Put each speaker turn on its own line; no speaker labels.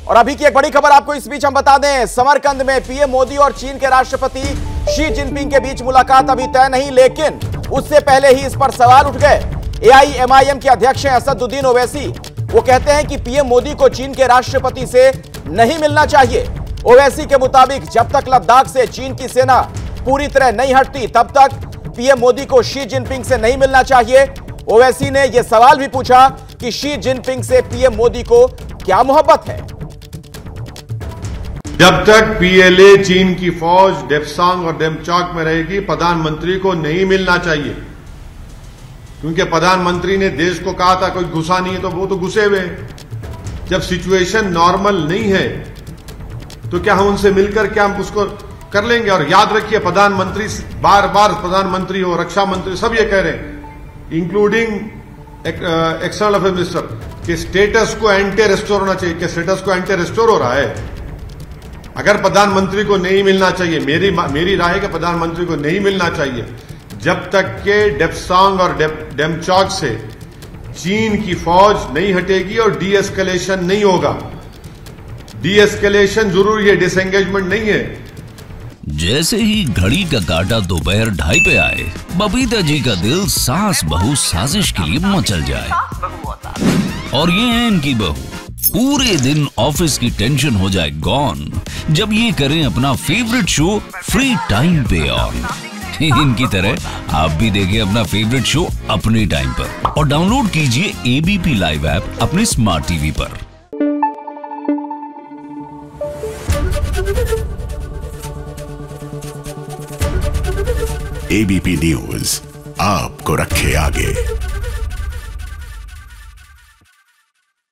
और अभी की एक बड़ी खबर आपको इस बीच हम बता दें, समरकंद में पीएम मोदी और चीन के राष्ट्रपति शी जिनपिंग के बीच मुलाकात अभी तय नहीं, लेकिन उससे पहले ही इस पर सवाल उठ गए। एआईएमआईएम के अध्यक्ष हैं असदुद्दीन ओवैसी। वो कहते हैं कि पीएम मोदी को चीन के राष्ट्रपति से नहीं मिलना चाहिए। ओवैसी के मुताबिक जब तक लद्दाख से चीन की सेना पूरी तरह नहीं हटती, तब तक पीएम मोदी को शी जिनपिंग से नहीं मिलना चाहिए। ओवैसी ने यह सवाल भी पूछा कि शी जिनपिंग से पीएम मोदी को क्या मोहब्बत है।
जब तक पीएलए चीन की फौज डेप्सांग और डेमचौक में रहेगी, प्रधानमंत्री को नहीं मिलना चाहिए, क्योंकि प्रधानमंत्री ने देश को कहा था कोई घुसा नहीं है, तो वो तो घुसे हुए। जब सिचुएशन नॉर्मल नहीं है तो क्या हम उनसे मिलकर क्या हम उसको कर लेंगे। और याद रखिए, प्रधानमंत्री बार बार प्रधानमंत्री हो, रक्षा मंत्री सब ये कह रहे हैं, इंक्लूडिंग एक्सटर्नल अफेयर मिनिस्टर, कि स्टेटस को एंटी रेस्टोर होना चाहिए। कि स्टेटस को एंटी रेस्टोर हो रहा है। अगर प्रधानमंत्री को नहीं मिलना चाहिए, मेरी राय है कि प्रधानमंत्री को नहीं मिलना चाहिए जब तक के डेप्सांग और डेमचौक से चीन की फौज नहीं हटेगी और डी एस्केलेशन नहीं होगा। डी एस्केलेशन जरूरी है, डिसएंगेजमेंट नहीं है।
जैसे ही घड़ी का काटा दोपहर 2:30 पे आए, बबीता जी का दिल सास बहू साजिश के लिए मचल जाए। और ये है इनकी बहू, पूरे दिन ऑफिस की टेंशन हो जाए गॉन जब ये करें अपना फेवरेट शो फ्री टाइम पे ऑन। इनकी तरह आप भी देखिए अपना फेवरेट शो अपने टाइम पर और डाउनलोड कीजिए एबीपी लाइव ऐप अपने स्मार्ट टीवी पर।
एबीपी न्यूज आपको रखे आगे।